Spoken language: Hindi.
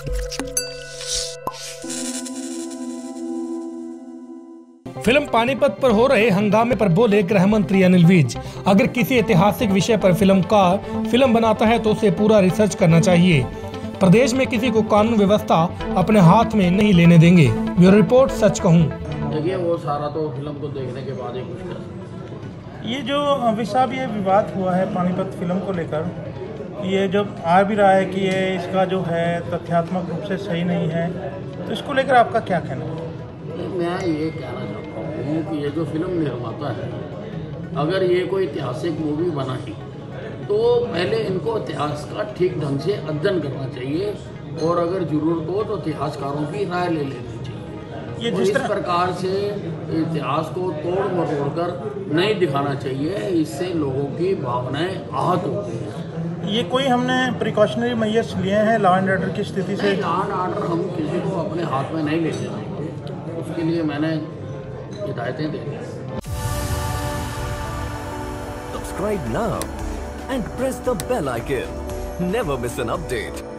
फिल्म पानीपत पर हो रहे हंगामे पर बोले गृह मंत्री अनिल विज, अगर किसी ऐतिहासिक विषय पर फिल्मकार फिल्म बनाता है तो उसे पूरा रिसर्च करना चाहिए। प्रदेश में किसी को कानून व्यवस्था अपने हाथ में नहीं लेने देंगे। ब्यूरो रिपोर्ट, सच कहूँ। देखिए, वो सारा तो फिल्म को देखने के बाद ही कुछ कर सकते। ये जो विशाल ये विवाद हुआ है पानीपत फिल्म को लेकर, ये जब आ भी रहा है कि ये इसका जो है तथ्यात्मक रूप से सही नहीं है, तो इसको लेकर आपका क्या कहना है? मैं ये कहना चाहता हूँ कि ये जो फिल्म निर्माता है, अगर ये कोई ऐतिहासिक मूवी बनाई तो पहले इनको इतिहास का ठीक ढंग से अध्ययन करना चाहिए और अगर जरूरत हो तो इतिहासकारों की राय ले लेनी चाहिए। ये जिस प्रकार से इतिहास को तोड़ मरोड़ कर नहीं दिखाना चाहिए, इससे लोगों की भावनाएं आहत होती हैं। ये कोई हमने प्रिकॉशनरी मेजर्स लिए हैं लॉ एंड ऑर्डर की स्थिति से? लॉ एंड ऑर्डर हम किसी को अपने हाथ में नहीं ले जाएंगे, उसके लिए मैंने हिदायतें दे दी। Subscribe now and press the bell icon. Never miss an update.